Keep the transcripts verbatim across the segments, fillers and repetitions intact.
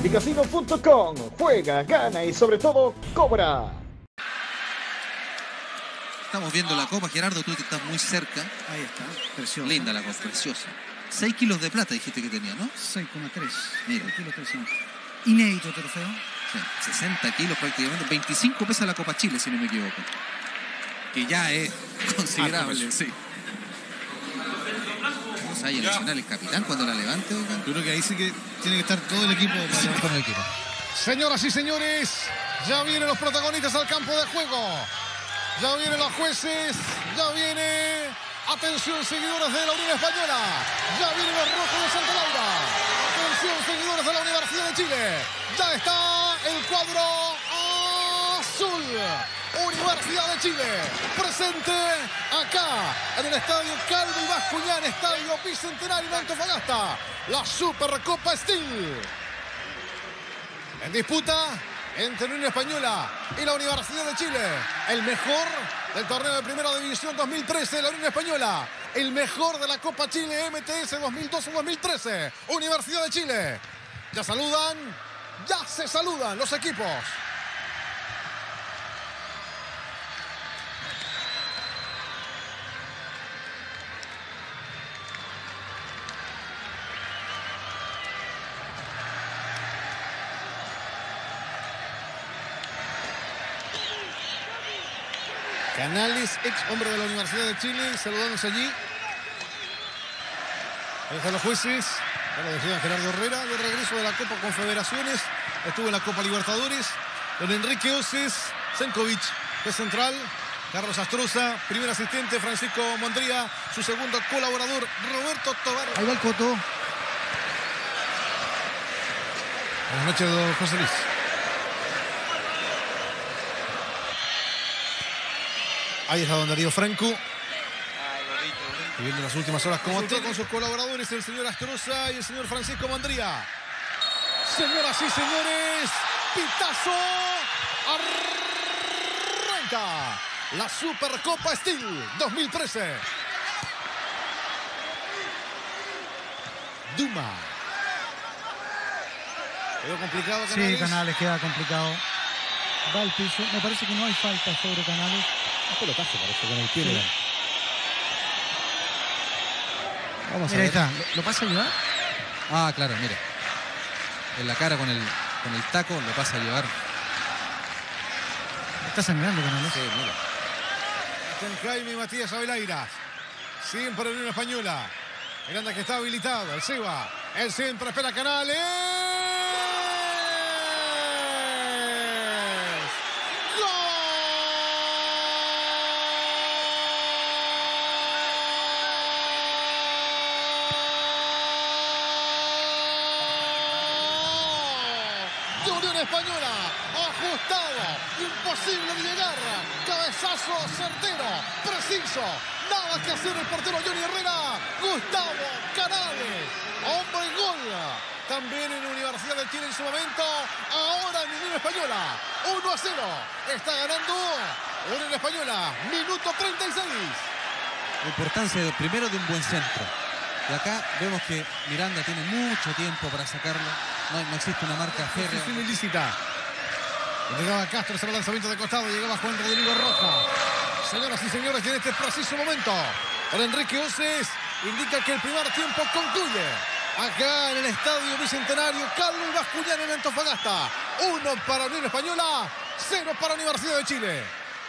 mi casino punto com. Juega, gana y sobre todo, cobra. Estamos viendo la copa, Gerardo, tú que estás muy cerca. Ahí está, preciosa. Linda la copa, preciosa. seis kilos de plata dijiste que tenía, ¿no? seis coma tres. Mira. Kilos trescientos. Inédito trofeo. Sí, sesenta kilos prácticamente. veinticinco pesa la Copa Chile, si no me equivoco. Que ya es considerable, ah, sí. Vamos ahí, el Nacional, el capitán, cuando la levante. Oigan. Yo creo que ahí sí que tiene que estar todo el equipo. Sí, para... con el equipo. Señoras y señores, ya vienen los protagonistas al campo de juego. Ya vienen los jueces, ya viene... Atención, seguidores de la Unión Española. Ya vienen los rojos de Santa Laura. Atención, seguidores de la Universidad de Chile. Ya está el cuadro azul. Universidad de Chile, presente acá en el estadio Calvo Bascuñán, estadio Bicentenario de Antofagasta. La Supercopa Steel. En disputa entre la Unión Española y la Universidad de Chile. El mejor del torneo de Primera División dos mil trece, la Unión Española. El mejor de la Copa Chile M T S dos mil doce dos mil trece, Universidad de Chile. Ya saludan, ya se saludan los equipos. Canales, ex hombre de la Universidad de Chile, saludándose allí. Ahí están los jueces. Ya lo decía Gerardo Herrera, de regreso de la Copa Confederaciones. Estuvo en la Copa Libertadores. Don Enrique Oces, Senkovic, juez central. Carlos Astroza, primer asistente, Francisco Mondría. Su segundo colaborador, Roberto Tobar. Ahí va el Coto. Buenas noches, don José Luis. Ahí está don Darío Franco. Viviendo las últimas horas como actor con sus colaboradores, el señor Astroza y el señor Francisco Mondría. Señoras y señores, pitazo. Arranca la Supercopa Steel dos mil trece. Duma. Quedó complicado, Canales. Sí, Canales queda complicado. Va al piso. Me parece que no hay falta sobre Canales. Un pelotazo parece con el pie. Sí. Vamos a ver. Ahí está. ¿Lo, ¿Lo pasa a llevar? Ah, claro, mira. En la cara con el, con el taco lo pasa a llevar. Está sangrando Canales. Sí, mira. Con Jaime y Matías Abelairas. Siempre en Unión Española. Miranda que está habilitado. El Seba. El centro espera Canales. Española, ajustado, imposible de llegar, cabezazo certero, preciso, nada que hacer el portero Johnny Herrera, Gustavo Canales, hombre gol, también en la Universidad de Chile en su momento, ahora en Unión Española, uno a cero, está ganando Unión Española, minuto treinta y seis. La importancia de, primero de un buen centro. Y acá vemos que Miranda tiene mucho tiempo para sacarlo. No, no existe una marca férrea. Es ilícita. Llegaba Castro, ese lanzamiento de costado. Llegaba Juan Rodrigo Roja. Señoras y señores, en este preciso momento, don Enrique Oces indica que el primer tiempo concluye acá en el estadio Bicentenario Calvo Bascuñán en Antofagasta. Uno para Unión Española, cero para Universidad de Chile.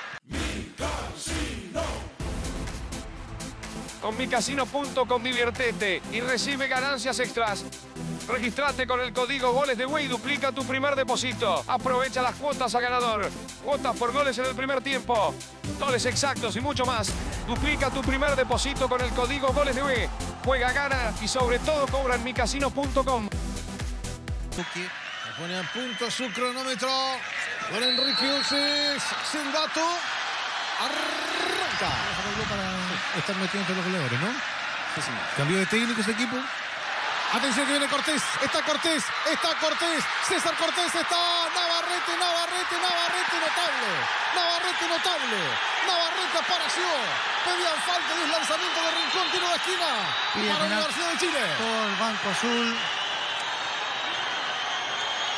Con mi casino punto com diviértete y recibe ganancias extras. Registrate con el código Goles de Güey y duplica tu primer depósito. Aprovecha las cuotas a ganador. Cuotas por goles en el primer tiempo. Goles exactos y mucho más. Duplica tu primer depósito con el código Goles de Güey. Juega, gana y sobre todo cobra en mi casino punto com. Pone a punto su cronómetro. Don Enrique Oces, silbato. Arranca. Para estar metido entre los goleadores, ¿no? Sí, sí. Cambió de técnico ese equipo. Atención que viene Cortés, está Cortés, está Cortés, César Cortés, está Navarrete, Navarrete, Navarrete, notable, Navarrete, notable, Navarrete apareció, pedían falta de un lanzamiento de rincón, tiro de esquina para la Universidad de Chile. Todo el banco azul.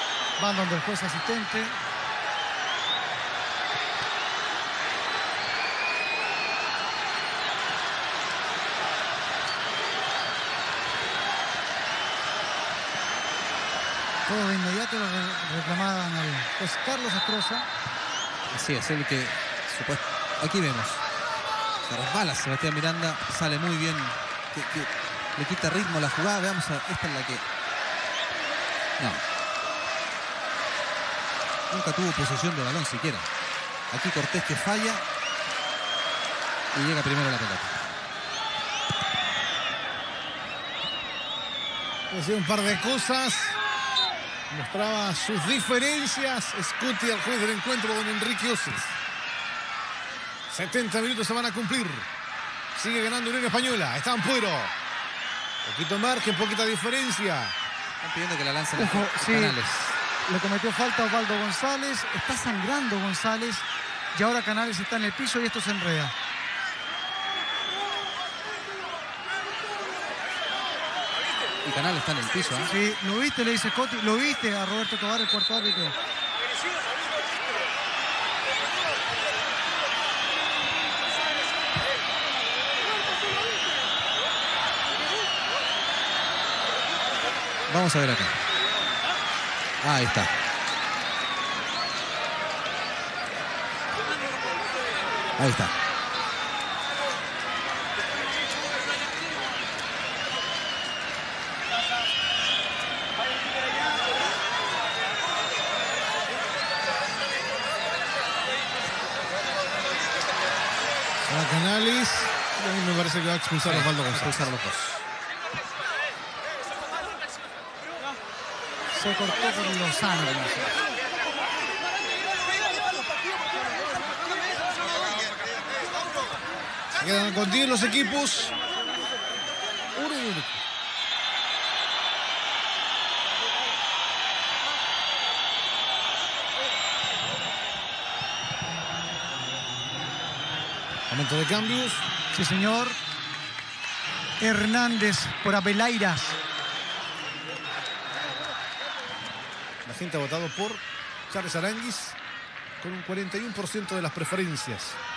Van donde el juez asistente. Todo de inmediato lo reclamaban al juez Carlos Astroza. Así es, el que supuesto. Aquí vemos. Se resbala Sebastián Miranda, sale muy bien. Que, que le quita ritmo a la jugada. Veamos, a, esta es la que. No. Nunca tuvo posesión de balón siquiera. Aquí Cortés que falla. Y llega primero la pelota. Decía un par de cosas. Mostraba sus diferencias. Scuti al juez del encuentro, don Enrique Oces. setenta minutos se van a cumplir. Sigue ganando Unión Española. Está Ampuero. Poquito margen, poquita diferencia. Están pidiendo que la lancen Ojo, a sí, Canales. le cometió falta Osvaldo González. Está sangrando González. Y ahora Canales está en el piso y esto se enreda. Y Canales está en el piso, ¿eh? Sí, lo viste, le dice Cotti. Lo viste a Roberto Tobar, el cuarto árbitro. Vamos a ver acá. Ah, ahí está. Ahí está. A Canales. Y a mí me parece que va a expulsar a Osvaldo González. Expulsar a los dos. Se cortó por Lozano. Se quedan con diez los equipos. Uno y uno. Momento de cambios. Sí, señor. Hernández por Abelairas. La gente ha votado por Charles Aranguis con un cuarenta y uno por ciento de las preferencias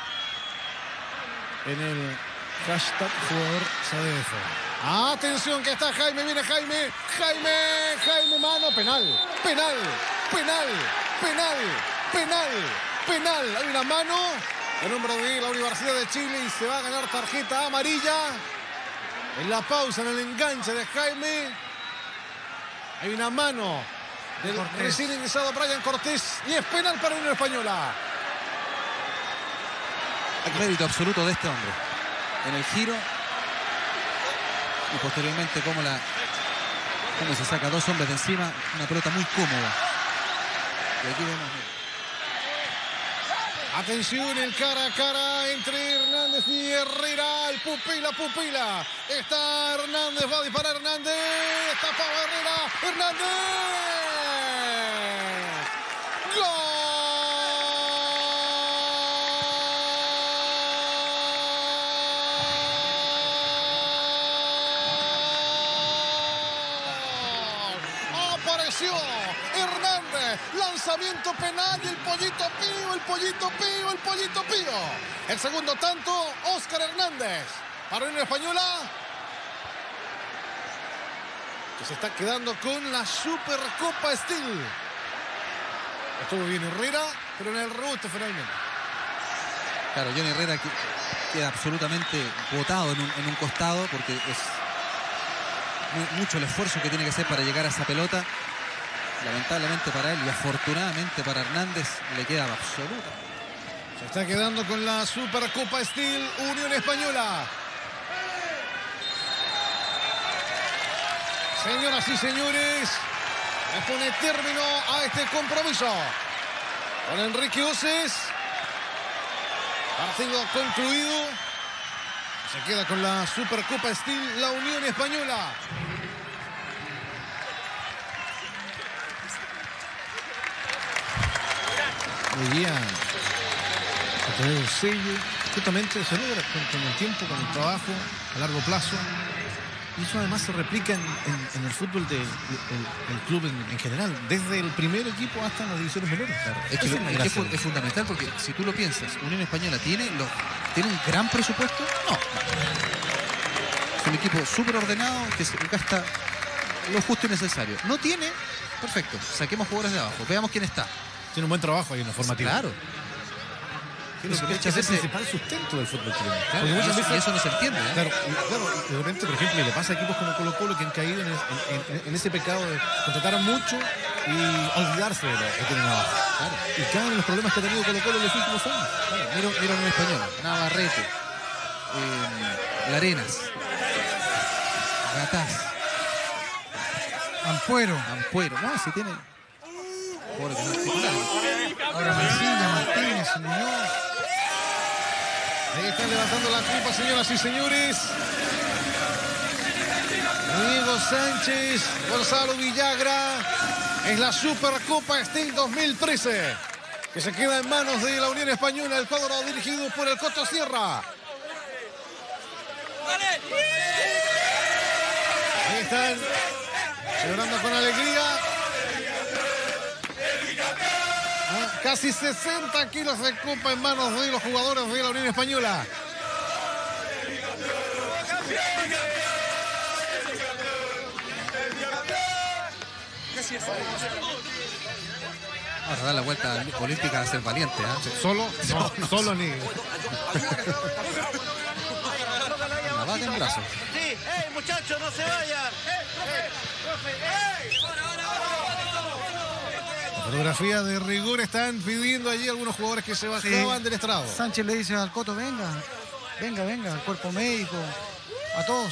en el hashtag jugador C D F. Atención que está Jaime, viene Jaime, Jaime, Jaime, mano, penal, penal, penal, penal, penal, penal. Hay una mano en nombre de la Universidad de Chile y se va a ganar tarjeta amarilla. En la pausa, en el enganche de Jaime, hay una mano del Cortés. recién ingresado Brian Cortés y es penal para Unión Española. Mérito absoluto de este hombre. En el giro. Y posteriormente cómo la. Cómo se saca dos hombres de encima. Una pelota muy cómoda. Y aquí vemos. Atención, el cara a cara entre Hernández y Herrera. El pupila, pupila. Está Hernández, va a disparar Hernández. Tapaba Herrera. Hernández. ¡Gol! Apareció Hernández, lanzamiento penal y el pollito Pío, el pollito Pío, el pollito Pío. El segundo tanto, Óscar Hernández para Unión Española, que se está quedando con la Supercopa Steel. Estuvo bien Herrera, pero en el rebote finalmente. Claro, Johnny Herrera queda absolutamente botado en un, en un costado porque es muy, mucho el esfuerzo que tiene que hacer para llegar a esa pelota. Lamentablemente para él y afortunadamente para Hernández le queda absoluta. Se está quedando con la Supercopa Steel Unión Española. Señoras y señores, le pone término a este compromiso con Enrique Oces. Partido concluido. Se queda con la Supercopa Steel la Unión Española. Hoy día a tener un sello, justamente se logra con, con el tiempo, con el trabajo a largo plazo. Y eso además se replica en, en, en el fútbol del el, el club en, en general, desde el primer equipo hasta las divisiones menores. Claro. Es que, Esa lo- la es, que gracia. es, fu- es fundamental porque si tú lo piensas, Unión Española tiene, lo- tiene un gran presupuesto. No. Es un equipo súper ordenado que se gasta lo justo y necesario. No tiene, perfecto. Saquemos jugadores de abajo. Veamos quién está. Tiene un buen trabajo ahí en la formativa. Claro. Que es, Lo que es, muchas es el veces- principal sustento del fútbol chileno. Claro, Porque y, muchas eso, veces- y eso no se entiende, ¿eh? Claro, y, claro, y de repente, por ejemplo, y le pasa a equipos como Colo Colo que han caído en, en- en- en ese pecado de contratar mucho y olvidarse de lo que tienen abajo. Claro. Y caen en los problemas que ha tenido Colo Colo en los últimos años. Claro, mira, mira Unión Española, Navarrete, eh, Larenas, Gatás, Ampuero. Ampuero. No, si tiene jugadores que son titulares. Ahora Mancilla, Martínez, Muñoz. Ahí están levantando la copa, señoras y señores. Diego Sánchez, Gonzalo Villagra. Es la Supercopa Steel dos mil trece, que se queda en manos de la Unión Española, el cuadro dirigido por el Coto Sierra. Ahí están, celebrando con alegría. Ah, Casi sesenta kilos de copa en manos de los jugadores de la Unión Española. Ahora da la vuelta olímpica a ser valiente, ¿eh? ¿Solo? No, solo ni. La bate en brazo. Sí, ¡ey, muchachos, no se vayan! La fotografía de rigor están pidiendo allí algunos jugadores que se bajaban Sí. del estrado. Sánchez le dice al Coto, venga, venga, venga, al cuerpo médico, a todos.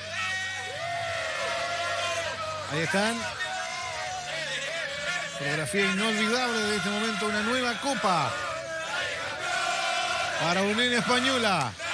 Ahí están. Fotografía inolvidable de este momento, una nueva copa para Unión Española.